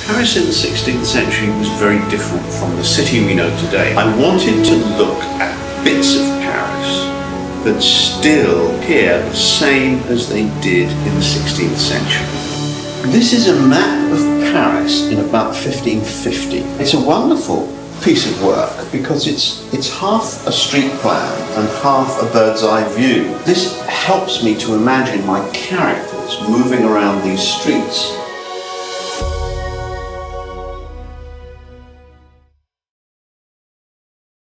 Paris in the 16th century was very different from the city we know today. I wanted to look at bits of Paris that still appear the same as they did in the 16th century. This is a map of Paris in about 1550. It's a wonderful piece of work because it's half a street plan and half a bird's eye view. This helps me to imagine my characters moving around these streets